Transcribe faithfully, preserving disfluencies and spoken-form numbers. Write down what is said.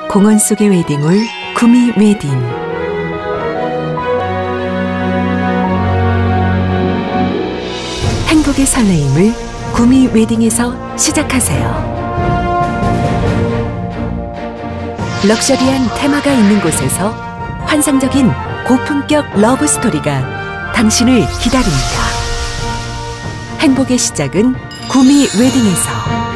공원 속의 웨딩홀 구미 웨딩. 행복의 설레임을 구미 웨딩에서 시작하세요. 럭셔리한 테마가 있는 곳에서 환상적인 고품격 러브 스토리가 당신을 기다립니다. 행복의 시작은 구미 웨딩에서.